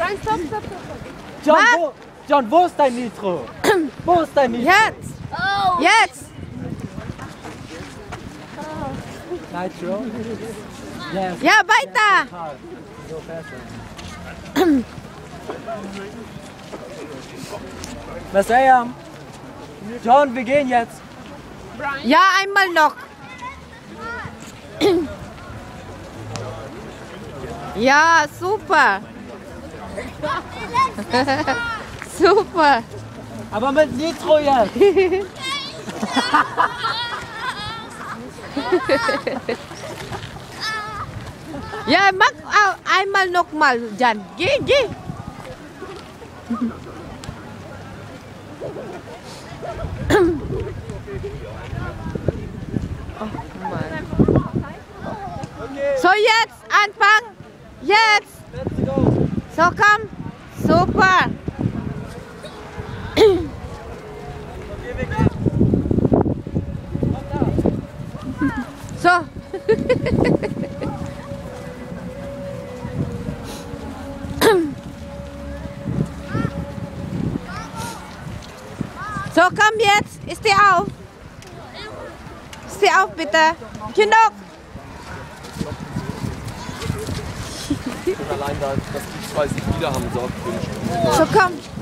Brian, stopp. John, wo ist dein Nitro? Wo ist dein Nitro? Jetzt! Oh. Jetzt! Nitro? Yes. Ja, weiter! So besser. Was er? John, wir gehen jetzt. Brian. Ja, einmal noch. Ja, super. Super. Aber mit Nitro jetzt. Ja, mach einmal noch mal, Jan. Geh. Oh Mann. So, jetzt anfangen. Jetzt. Let's go. So, komm. Super. Okay, wir gehen. Komm da. So. So, komm jetzt. Steh auf. Steh auf, bitte. Genug. Allein da, dass die zwei sich wieder haben, sorgt für den Spiel. So, komm.